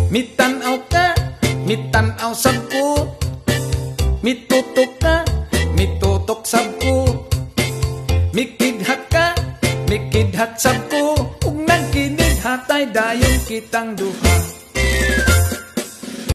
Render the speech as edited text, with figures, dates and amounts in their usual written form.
Mitanaw ka, mitanaw sabko, mitutok ka, mitutok sabko, mikidhat ka, mikidhat sabko, ug nagkinig hatay dayon kitang duha.